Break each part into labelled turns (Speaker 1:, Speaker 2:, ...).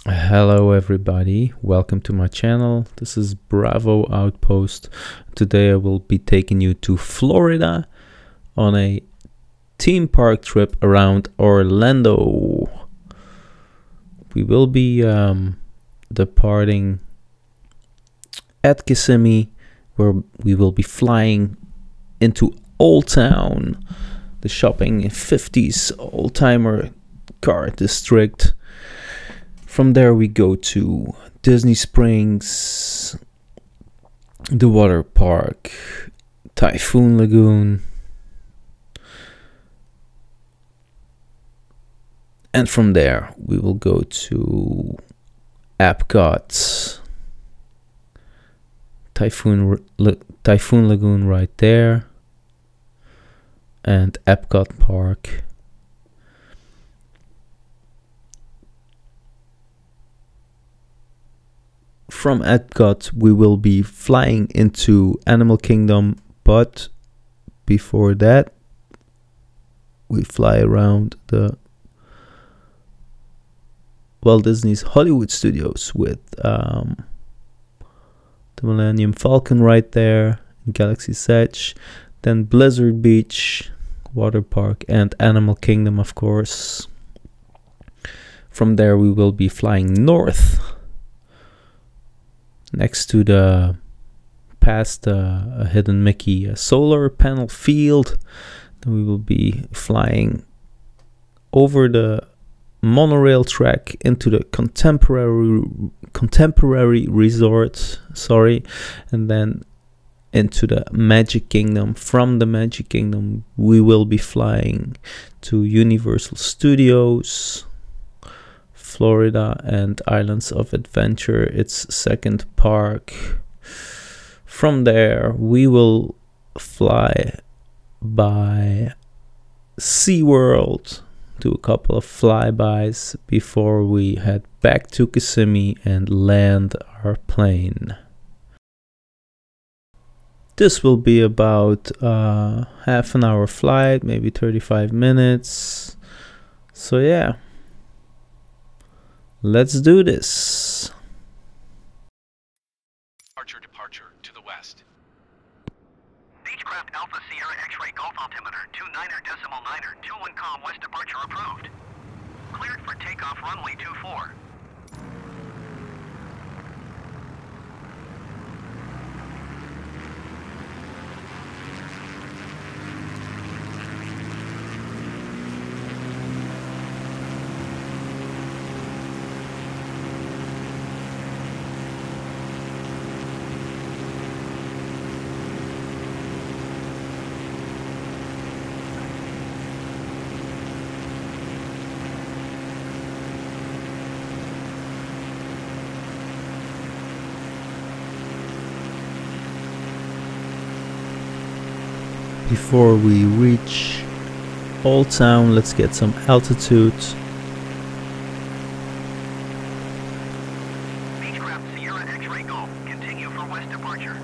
Speaker 1: Hello everybody, welcome to my channel. This is Bravo Outpost. Today I will be taking you to Florida on a theme park trip around Orlando. We will be departing at Kissimmee, where we will be flying into Old Town, the shopping 50s old-timer car district. From there we go to Disney Springs, the water park, Typhoon Lagoon, and from there we will go to Epcot, Typhoon Lagoon right there, and Epcot Park. From Epcot we will be flying into Animal Kingdom, but before that we fly around the Walt Disney's Hollywood Studios with the Millennium Falcon right there, Galaxy's Edge, then Blizzard Beach, Water Park, and Animal Kingdom, of course. From there we will be flying north, next to the past a Hidden Mickey solar panel field. Then we will be flying over the monorail track into the contemporary resort, and then into the Magic Kingdom. From the Magic Kingdom we will be flying to Universal Studios Florida and Islands of Adventure, its second park. From there we will fly by SeaWorld, do a couple of flybys before we head back to Kissimmee and land our plane. This will be about half an hour flight, maybe 35 minutes. So yeah, let's do this.
Speaker 2: Departure to the west. Beechcraft Alpha Sierra X-ray Golf Altimeter 29er.9er 21 com west departure approved. Cleared for takeoff runway 24.
Speaker 1: Before we reach Old Town, let's get some altitude.
Speaker 2: Beechcraft Sierra X-ray Golf, continue for west departure.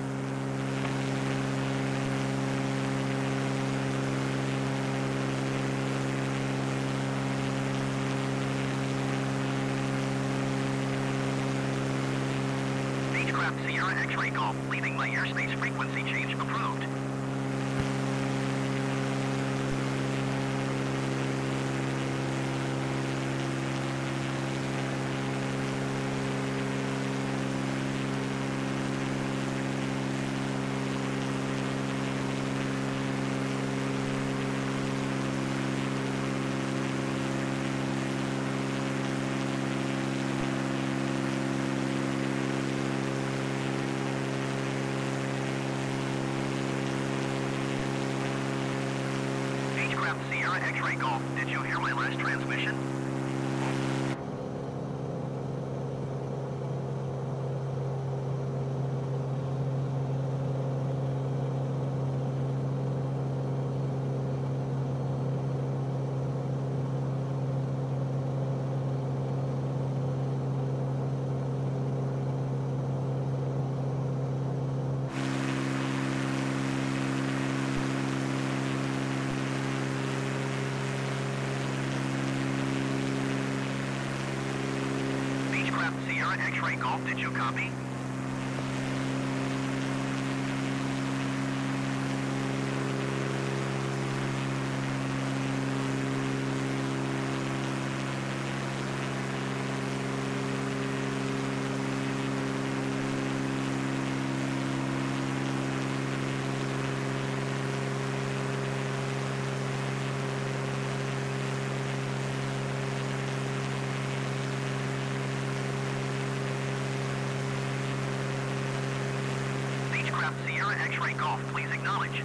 Speaker 2: Beechcraft Sierra X-ray Golf, leaving my airspace frequency change approved. Sierra X-ray Golf, did you hear my last transmission? Sierra X-Ray Golf, did you copy? Beechcraft Sierra X-Ray Golf, please acknowledge.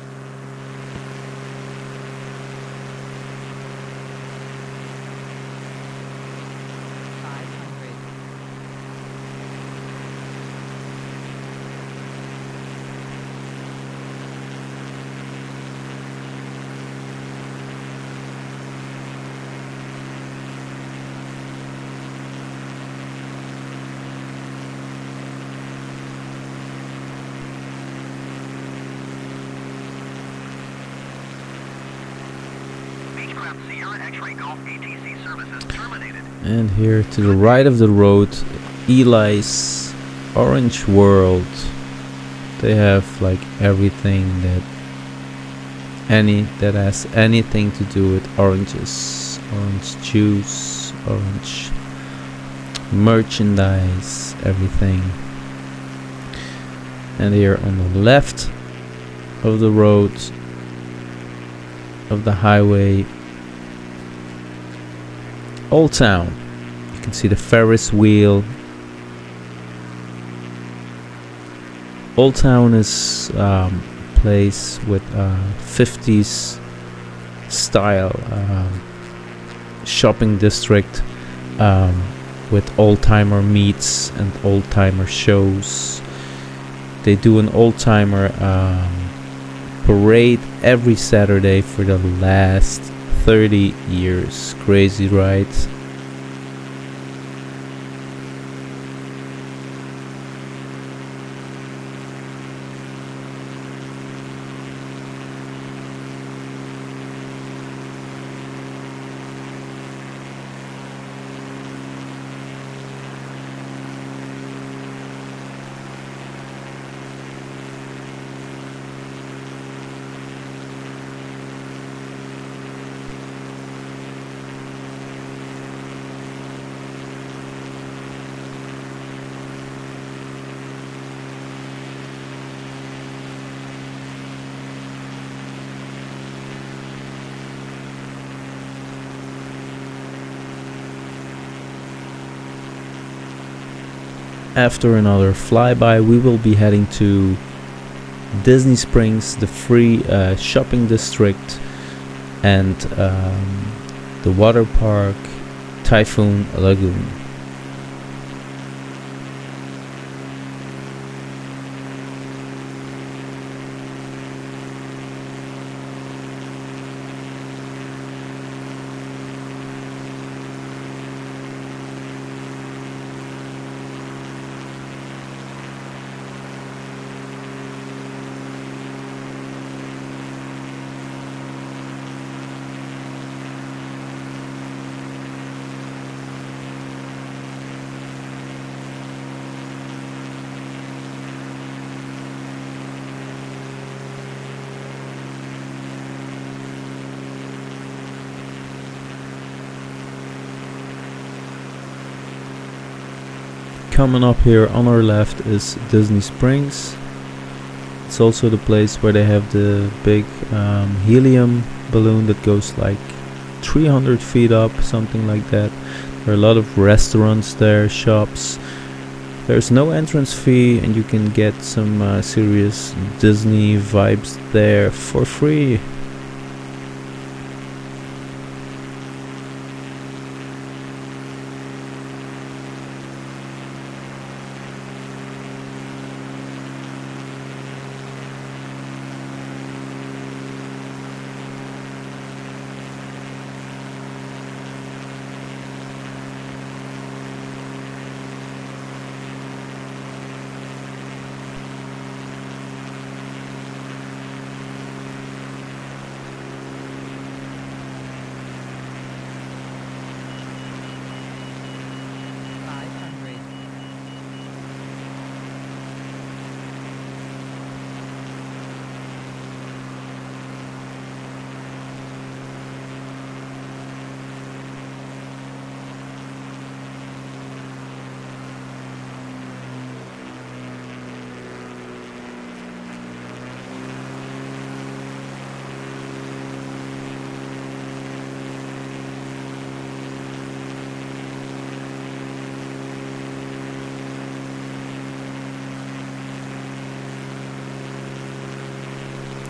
Speaker 2: Beechcraft Sierra X-Ray Golf, ATC services terminated.
Speaker 1: And here to the right of the road, Eli's Orange World. They have like everything that has anything to do with oranges, orange juice, orange merchandise, everything. And here on the left of the road, of the highway, Old Town. You can see the Ferris wheel. Old Town is a place with 50s style shopping district with old-timer meets and old-timer shows. They do an old-timer parade every Saturday for the last 30 years. Crazy, right? After another flyby, we will be heading to Disney Springs, the free shopping district, and the water park, Typhoon Lagoon. Coming up here on our left is Disney Springs. It's also the place where they have the big helium balloon that goes like 300 feet up, something like that. There are a lot of restaurants there, shops. There's no entrance fee and you can get some serious Disney vibes there for free.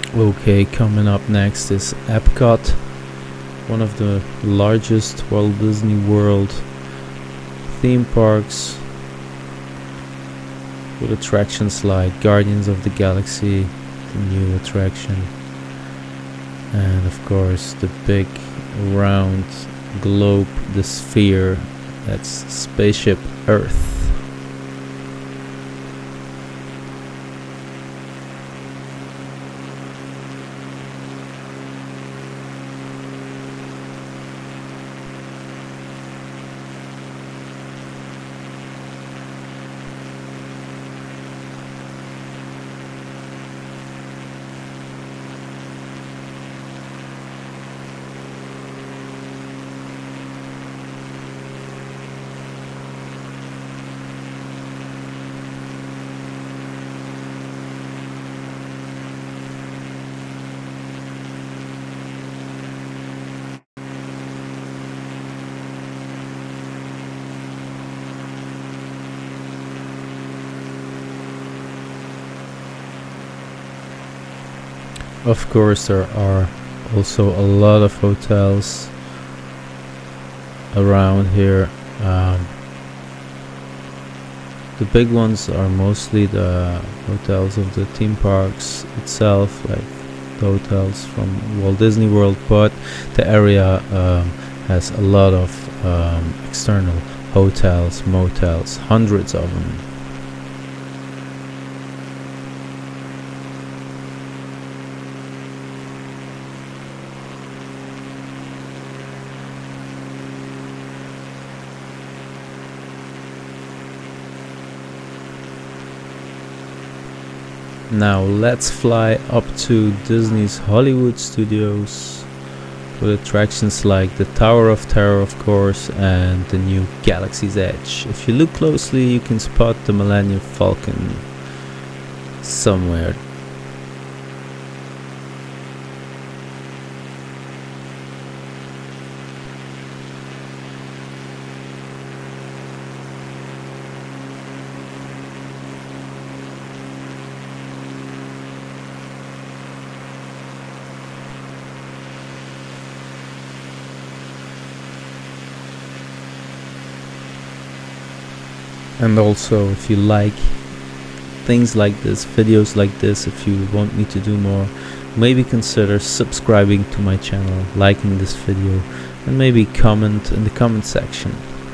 Speaker 1: Okay, coming up next is Epcot, one of the largest Walt Disney World theme parks, with attractions like Guardians of the Galaxy, the new attraction, and of course the big round globe, the sphere, that's Spaceship Earth. Of course, there are also a lot of hotels around here. The big ones are mostly the hotels of the theme parks itself, like the hotels from Walt Disney World, but the area has a lot of external hotels, motels, hundreds of them. Now let's fly up to Disney's Hollywood Studios with attractions like the Tower of Terror, of course, and the new Galaxy's Edge. If you look closely, you can spot the Millennium Falcon somewhere. And also, if you like things like this, videos like this, if you want me to do more, maybe consider subscribing to my channel, liking this video, and maybe comment in the comment section.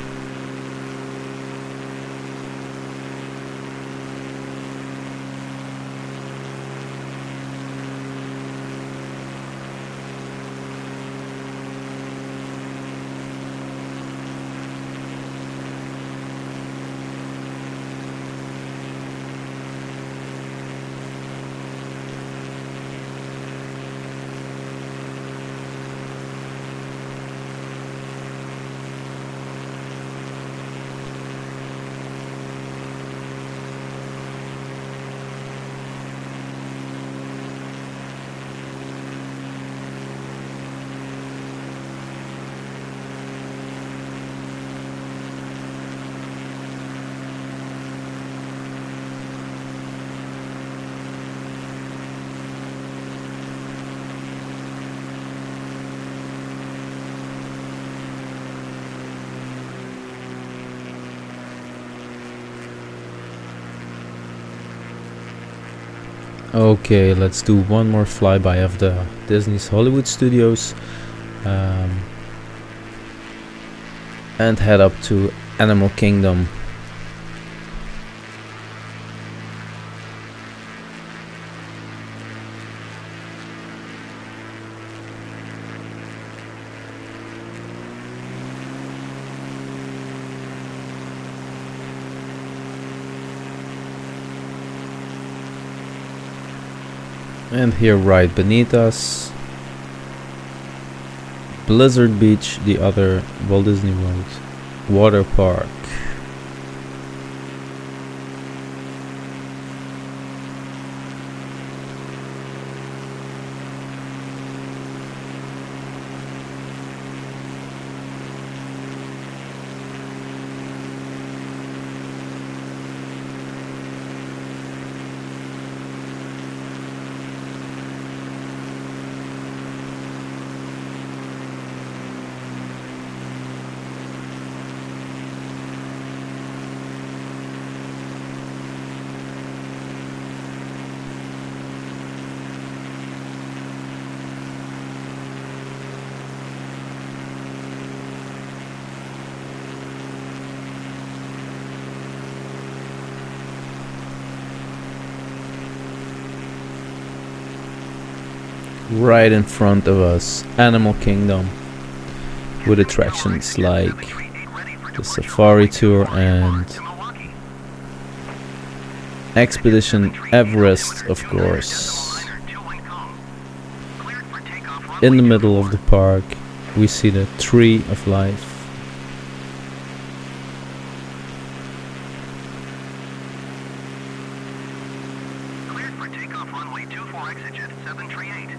Speaker 1: Okay, let's do one more flyby of the Disney's Hollywood Studios and head up to Animal Kingdom. And here right beneath us, Blizzard Beach, the other Walt Disney World water park. right in front of us, Animal Kingdom, with attractions like the Safari Tour and Expedition Everest, of course. In the middle of the park, we see the Tree of Life.
Speaker 2: Cleared for takeoff runway 24 exit 738.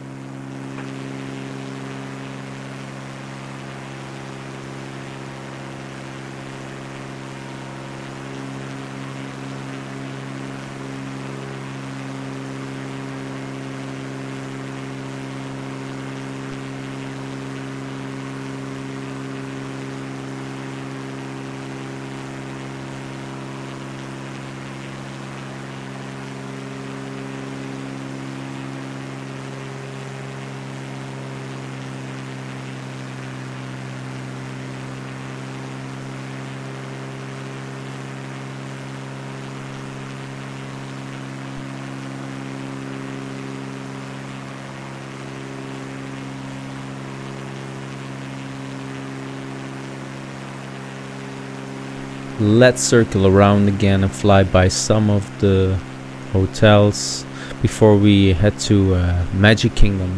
Speaker 1: Let's circle around again and fly by some of the hotels before we head to Magic Kingdom.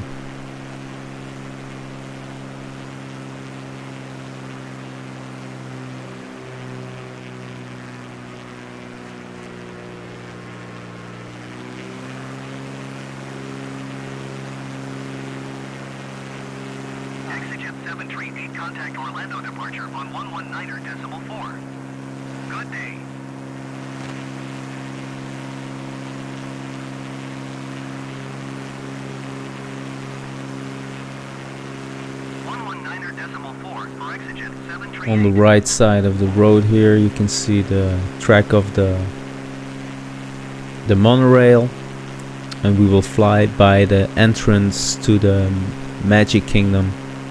Speaker 2: Exit 738, contact Orlando departure on 119.4. Good day.
Speaker 1: On the right side of the road here, you can see the track of the monorail, and we will fly by the entrance to the Magic Kingdom.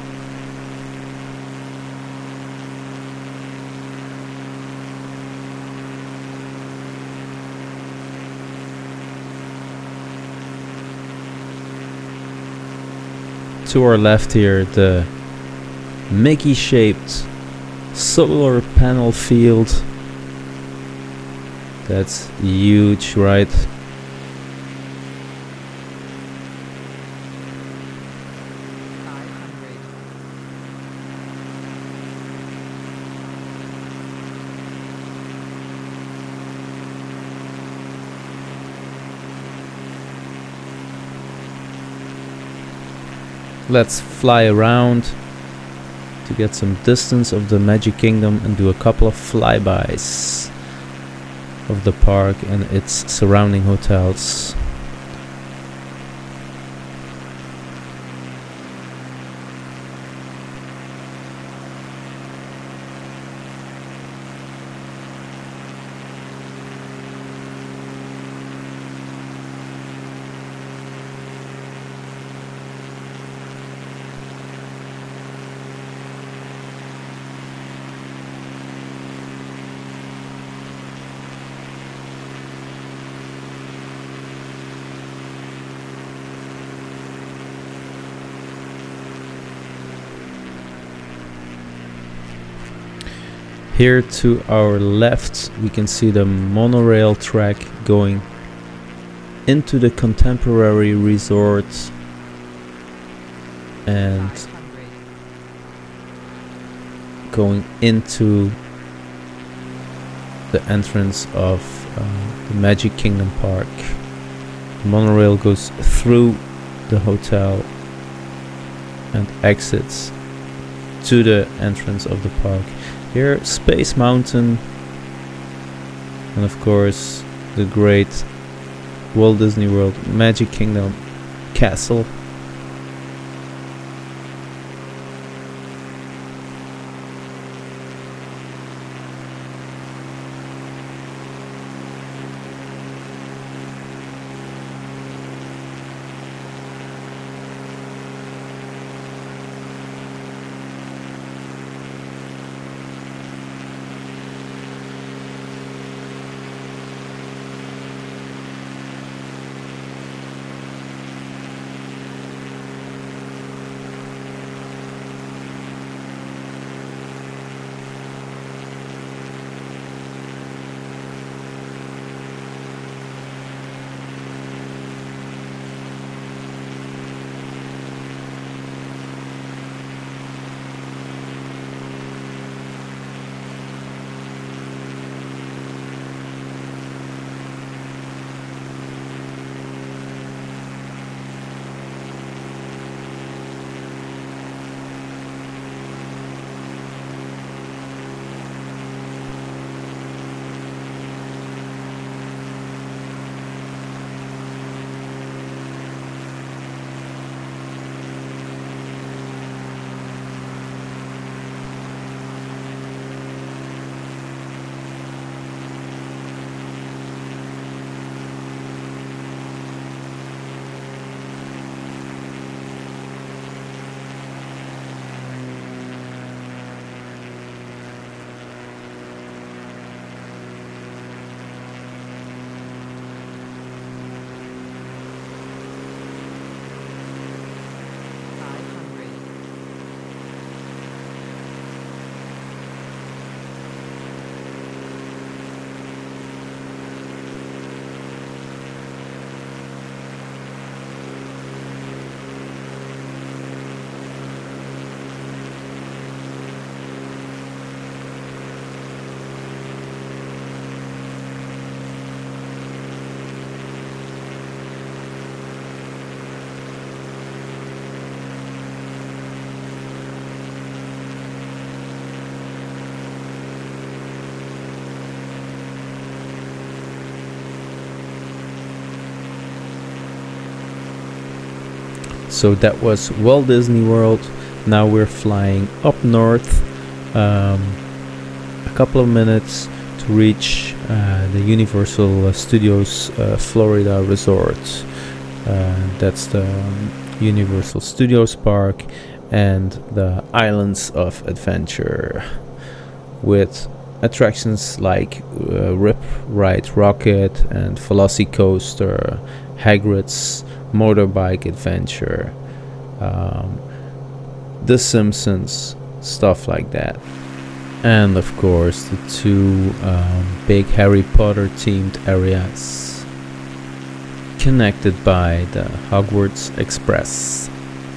Speaker 1: To our left here, the Mickey-shaped solar panel field. That's huge, right? Let's fly around to get some distance of the Magic Kingdom and do a couple of flybys of the park and its surrounding hotels. Here to our left we can see the monorail track going into the Contemporary Resort and going into the entrance of the Magic Kingdom Park. The monorail goes through the hotel and exits to the entrance of the park. Here, Space Mountain, and of course the great Walt Disney World Magic Kingdom Castle. So that was Walt Disney World. Now we're flying up north, a couple of minutes to reach the Universal Studios Florida Resort. That's the Universal Studios Park and the Islands of Adventure, with attractions like Rip Ride Rocket and Velocicoaster, Hagrid's Motorbike Adventure, The Simpsons, stuff like that. And of course the two big Harry Potter themed areas connected by the Hogwarts Express.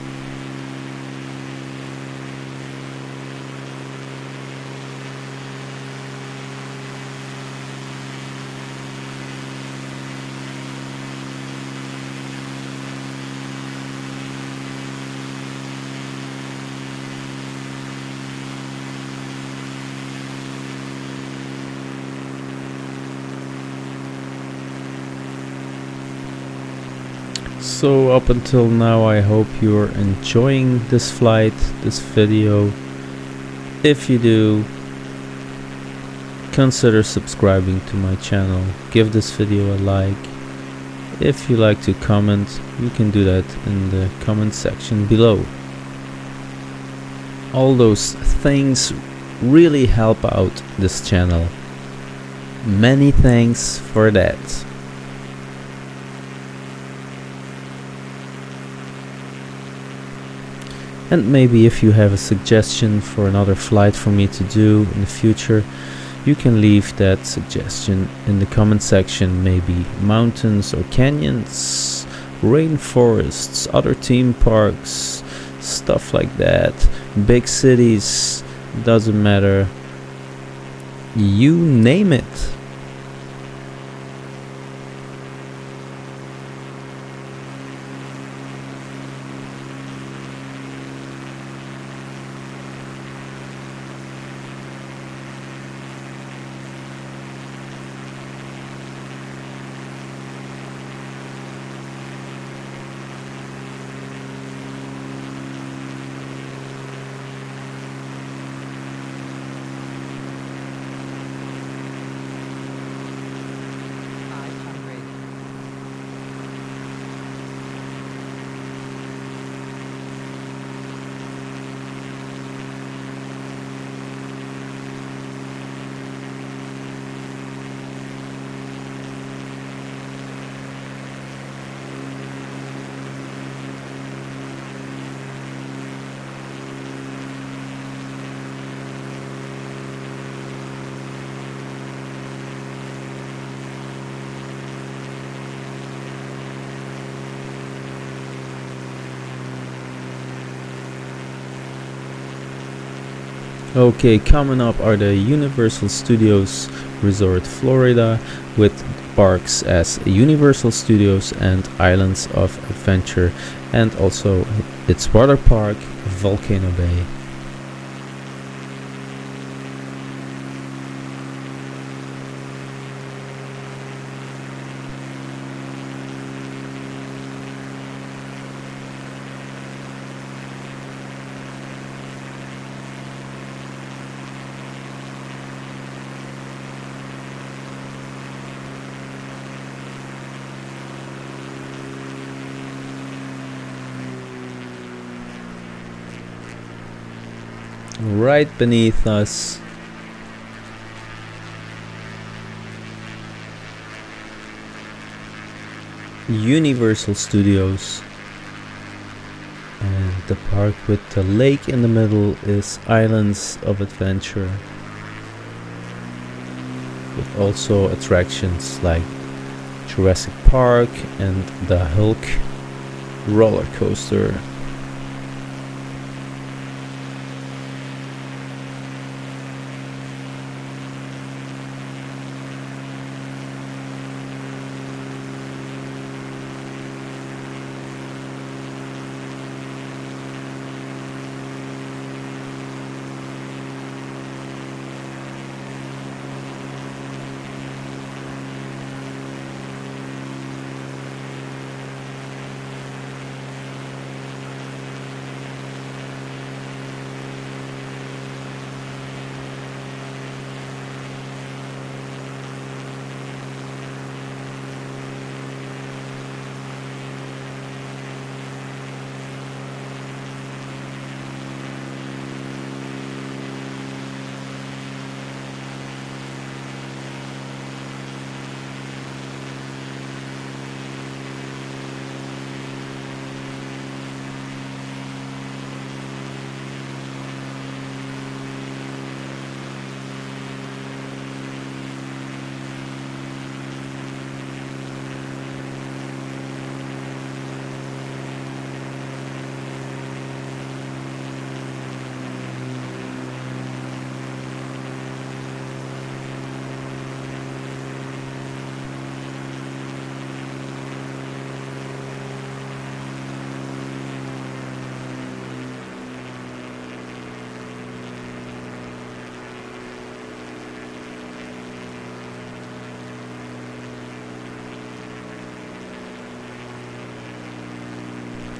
Speaker 1: So up until now, I hope you're enjoying this flight, this video. If you do, consider subscribing to my channel, give this video a like. If you like to comment, you can do that in the comment section below. All those things really help out this channel. Many thanks for that. And maybe if you have a suggestion for another flight for me to do in the future, you can leave that suggestion in the comment section. Maybe mountains or canyons, rainforests, other theme parks, stuff like that, big cities, doesn't matter, you name it. Okay, coming up are the Universal Studios Resort Florida, with parks as Universal Studios and Islands of Adventure, and also its water park, Volcano Bay. Right beneath us, Universal Studios, and the park with the lake in the middle is Islands of Adventure, with also attractions like Jurassic Park and the Hulk roller coaster.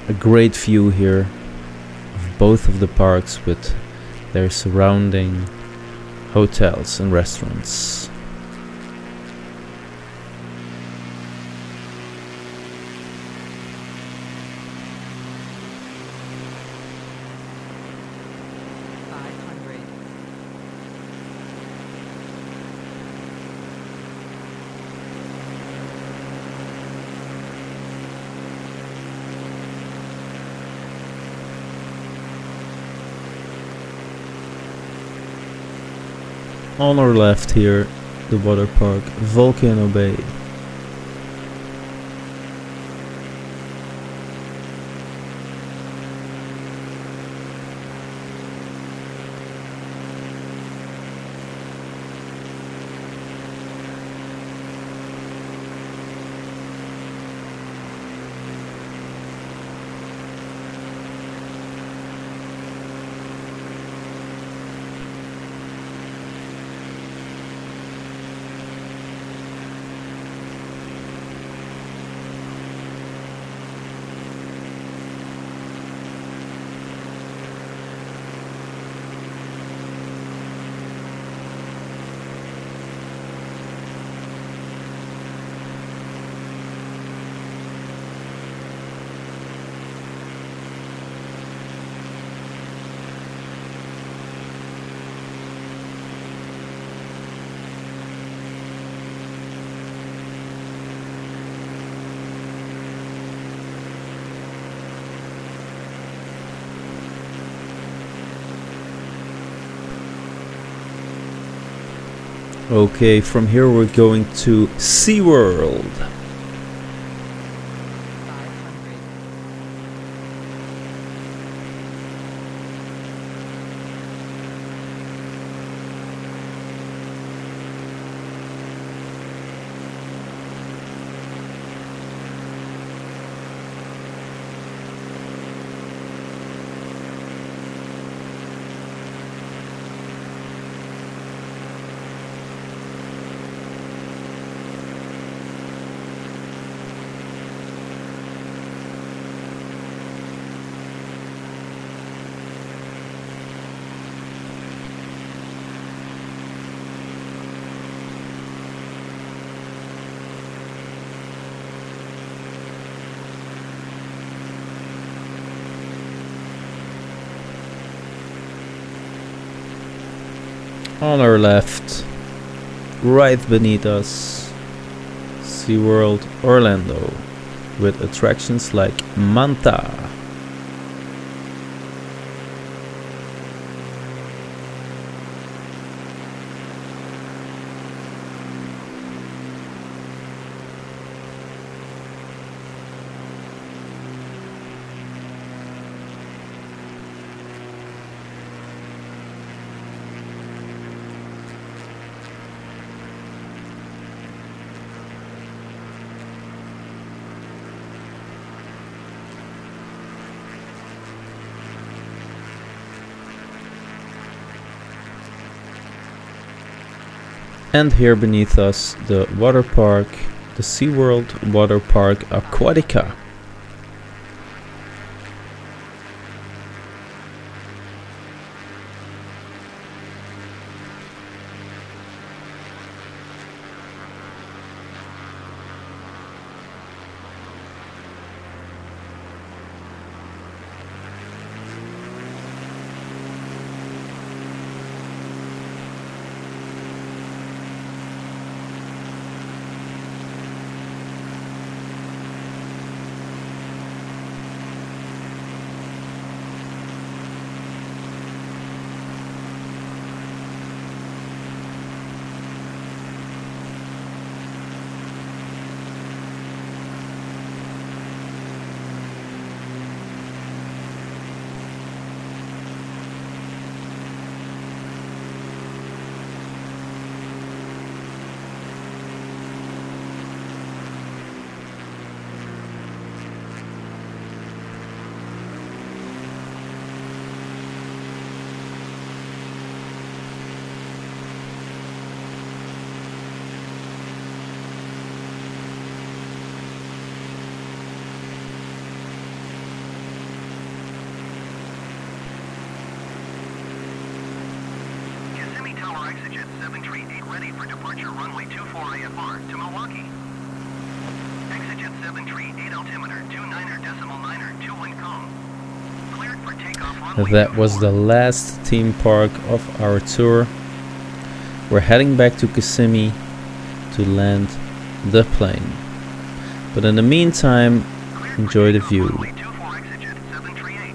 Speaker 1: a great view here of both of the parks with their surrounding hotels and restaurants. On our left here, the water park, Volcano Bay. Okay, from here we're going to SeaWorld. On our left, right beneath us, SeaWorld Orlando, with attractions like Manta. And here beneath us, the water park, the SeaWorld Water Park Aquatica.
Speaker 2: departure runway 24 AFR to Milwaukee. Exit 738 altimeter 29.921 com. Cleared for takeoff runway
Speaker 1: That was the last theme park of our tour. We're heading back to Kissimmee to land the plane. But in the meantime, enjoy the view.
Speaker 2: runway 24 exit 738.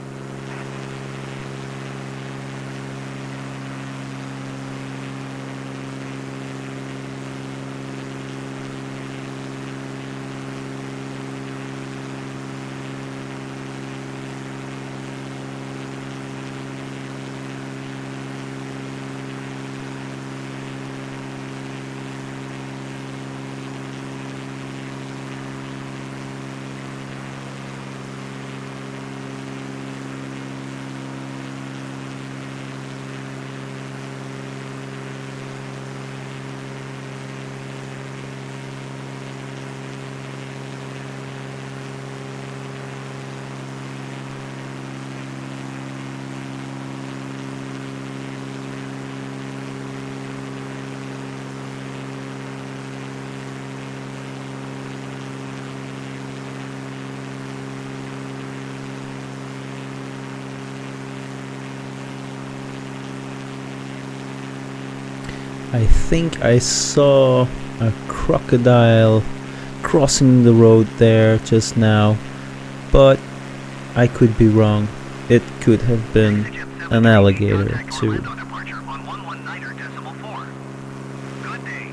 Speaker 1: I think I saw a crocodile crossing the road there just now, but I could be wrong. It could have been an alligator too.
Speaker 2: Departure on 119.4. Good day.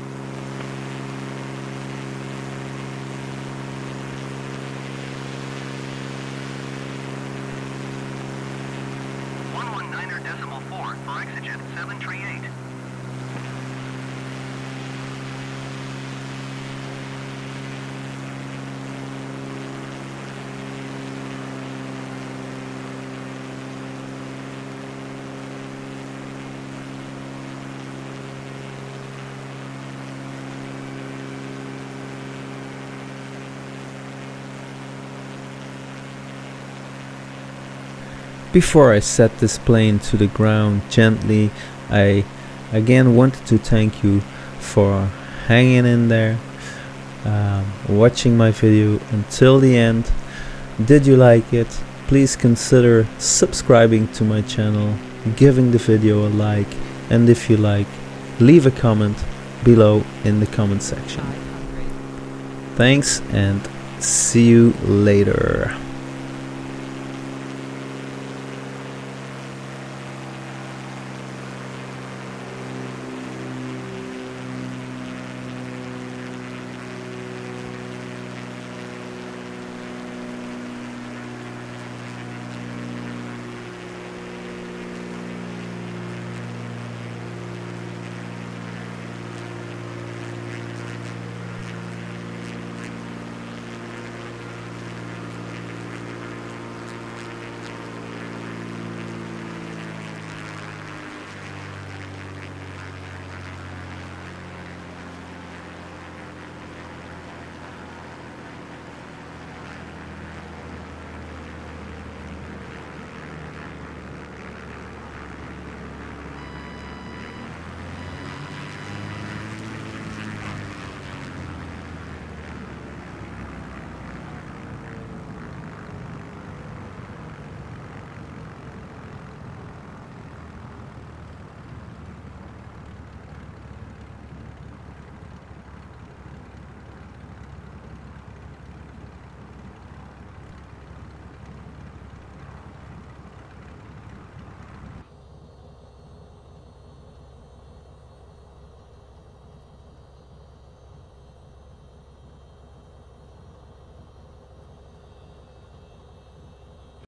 Speaker 2: 119.4 for exit 738.
Speaker 1: Before I set this plane to the ground gently, I again wanted to thank you for hanging in there, watching my video until the end. Did you like it? Please consider subscribing to my channel, giving the video a like, and if you like, leave a comment below in the comment section. Thanks and see you later.